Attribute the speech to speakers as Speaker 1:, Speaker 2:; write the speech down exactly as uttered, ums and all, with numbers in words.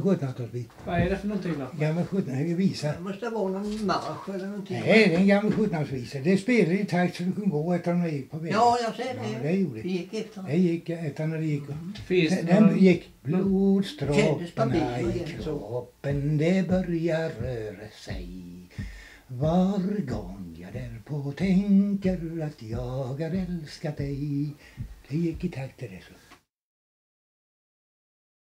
Speaker 1: sjuttonhundratalsvisa.
Speaker 2: Vad är det för någonting då?
Speaker 1: Gammal sjuttonhundratalsvisa.
Speaker 3: Det måste vara någon marsch eller någonting.
Speaker 1: Nej, det är en gammal sjuttonhundratalsvisa. Det spelade i takt så du kunde gå efter när det gick på vägen.
Speaker 3: Ja, jag ser det.
Speaker 1: Ja, det gjorde
Speaker 3: Vi
Speaker 1: det.
Speaker 3: gick efter.
Speaker 1: Det gick efter när det gick.
Speaker 2: Finns det
Speaker 1: Den
Speaker 2: någon...
Speaker 1: gick
Speaker 3: Kändes
Speaker 1: blodstråkarna
Speaker 3: på
Speaker 1: i
Speaker 3: bilen så.
Speaker 1: kroppen, det börjar röra sig. Var gång jag därpå tänker att jag har älskat dig. Det gick i takt till det så.